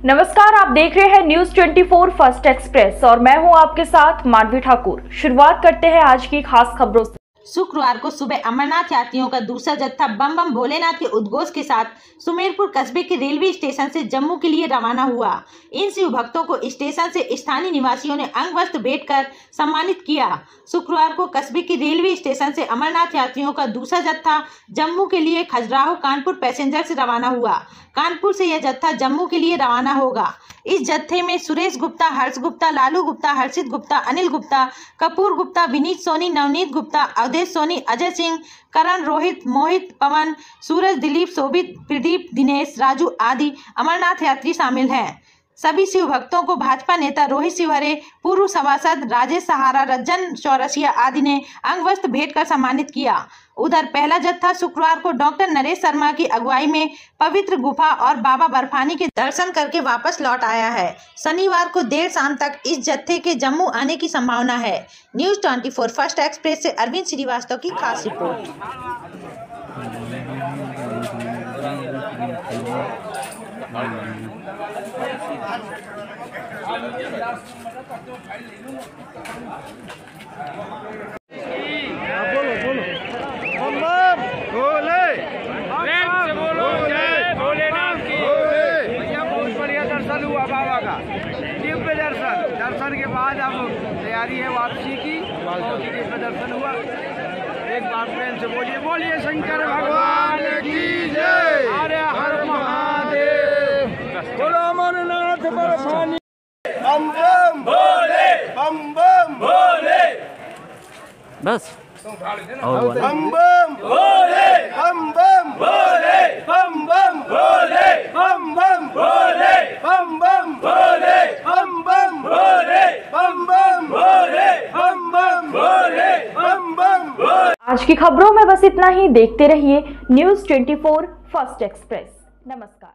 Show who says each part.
Speaker 1: नमस्कार, आप देख रहे हैं न्यूज 24 फर्स्ट एक्सप्रेस और मैं हूं आपके साथ मानवी ठाकुर। शुरुआत करते हैं आज की खास खबरों से।
Speaker 2: शुक्रवार को सुबह अमरनाथ यात्रियों का दूसरा जत्था बम बम भोलेनाथ के उद्घोष के साथ सुमेरपुर कस्बे के रेलवे स्टेशन से जम्मू के लिए रवाना हुआ। इन शिव भक्तों को स्टेशन से स्थानीय निवासियों ने अंग वस्त्र भेंट कर सम्मानित किया। शुक्रवार को कस्बे के रेलवे स्टेशन से अमरनाथ यात्रियों का दूसरा जत्था जम्मू के लिए खजुराहो कानपुर पैसेंजर से रवाना हुआ। कानपुर से यह जत्था जम्मू के लिए रवाना होगा। इस जत्थे में सुरेश गुप्ता, हर्ष गुप्ता, लालू गुप्ता, हर्षित गुप्ता, अनिल गुप्ता, कपूर गुप्ता, विनीत सोनी, नवनीत गुप्ता, अवधेश सोनी, अजय सिंह, करण, रोहित, मोहित, पवन, सूरज, दिलीप, शोभित, प्रदीप, दिनेश, राजू आदि अमरनाथ यात्री शामिल हैं। सभी शिव भक्तों को भाजपा नेता रोहित शिवहरे, पूर्व सभासद राजेश सहारा, रंजन चौरसिया आदि ने अंग वस्त्र भेंट कर सम्मानित किया। उधर पहला जत्था शुक्रवार को डॉक्टर नरेश शर्मा की अगुवाई में पवित्र गुफा और बाबा बर्फानी के दर्शन करके वापस लौट आया है। शनिवार को देर शाम तक इस जत्थे के जम्मू आने की संभावना है। न्यूज 24 फर्स्ट एक्सप्रेस से अरविंद श्रीवास्तव की खास रिपोर्ट।
Speaker 3: दर्शन हुआ बाबा का, दिव्य दर्शन के बाद अब तैयारी है वापसी की। दिव्य दर्शन हुआ। एक बार प्रेम से बोलिए, बोलिए शंकर भगवान की जय। हर हर महादेव। बोलो अमरनाथ बर्फानी। बम बम भोले, बम बम भोले।
Speaker 4: बस
Speaker 3: बम बम भोले, बम बम भोले, बम बम भोले, बम बम भोले, बम बम भोले, बम बम भोले, बम बम भोले, बम बम भोले, बम बम भोले।
Speaker 1: आज की खबरों में बस इतना ही। देखते रहिए न्यूज 24 फर्स्ट एक्सप्रेस। नमस्कार।